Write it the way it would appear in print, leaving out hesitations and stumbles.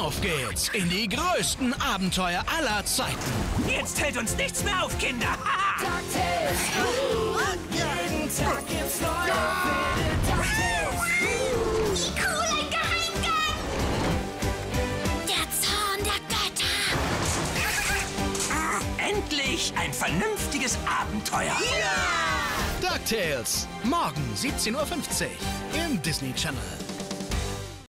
Auf geht's in die größten Abenteuer aller Zeiten. Jetzt hält uns nichts mehr auf, Kinder. DuckTales. Jeden Tag gibt's neue Fälle. DuckTales. Wie cool, ein Geheimgang! Der Zorn der Götter. Endlich ein vernünftiges Abenteuer. DuckTales. Morgen 17:50 Uhr im Disney Channel.